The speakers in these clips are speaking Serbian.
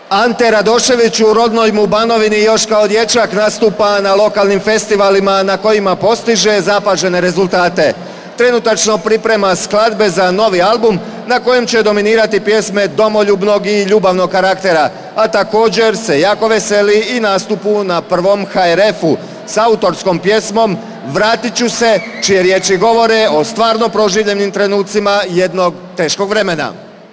Ante Radošević u rodnoj mu Banovini još kao dječak nastupa na lokalnim festivalima na kojima postiže zapažene rezultate. Trenutačno priprema skladbe za novi album na kojem će dominirati pjesme domoljubnog i ljubavnog karaktera, a također se jako veseli i nastupu na prvom HRF-u s autorskom pjesmom Vratit ću se, čije riječi govore o stvarno proživljenim trenucima jednog teškog vremena.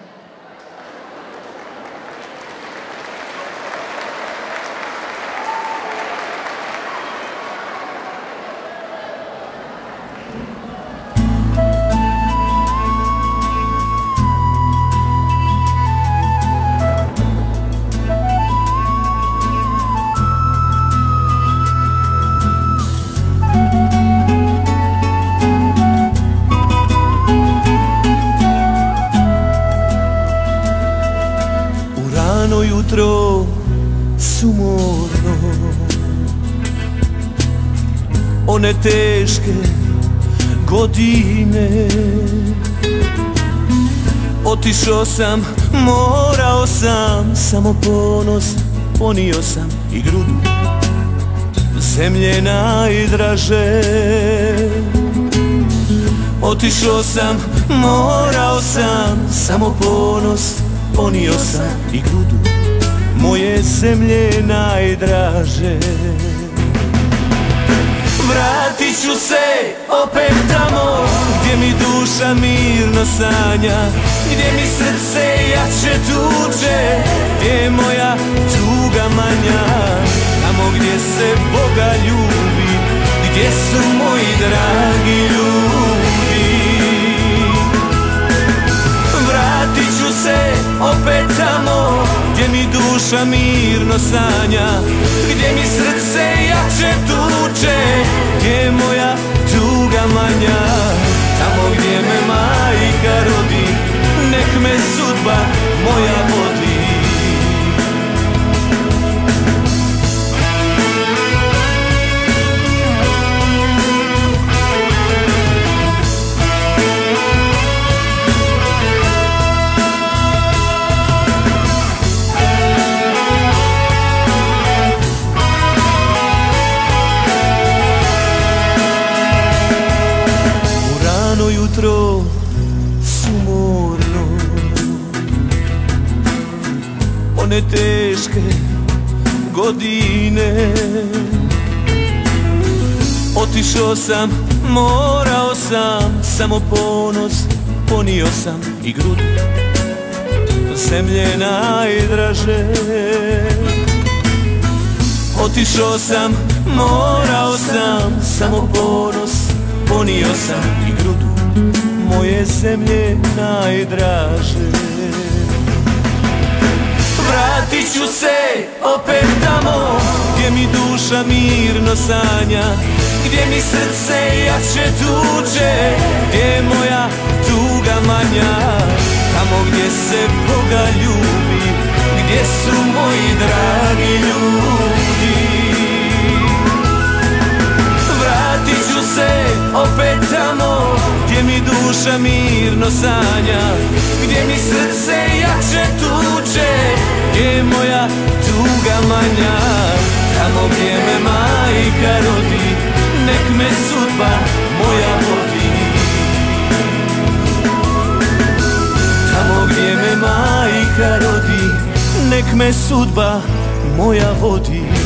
Jutro sumorno, one teške godine, otišao sam, morao sam, samo ponos ponio sam i grudu zemlje najdraže. Otišao sam, morao sam, samo ponos ponio sam i grudu moje zemlje najdraže. Vratit ću se opet tamo gdje mi duša mirno sanja, gdje mi srce jače tuče, gdje je moja tuga manja, tamo gdje se Boga ljubi, gdje su moji dragi ljudi. Vratit ću se opet tamo gdje mi duša mirno sanja, gdje mi srce jače tuče, gdje je moja tuga manja, tamo gdje me majka rodi, nek me sudba moja vodi. Jutro sumorno, one teške godine, otišao sam, morao sam, samo ponos ponio sam i grudu zemlje najdraže. Otišao sam, morao sam, samo ponos ponio sam i grudu moje zemlje najdraže. Vratit ću se opet tamo gdje mi duša mirno sanja, gdje mi srce jače tuče, gdje je moja tuga manja, tamo gdje se Boga ljubi, gdje su moji dragi ljudi. Vratit ću se opet tamo gdje mi duša mirno sanja, gdje mi srce jače tuče, gdje je moja tuga manja, tamo gdje me majka rodi, nek me sudba moja vodi. Tamo gdje me majka rodi, nek me sudba moja vodi.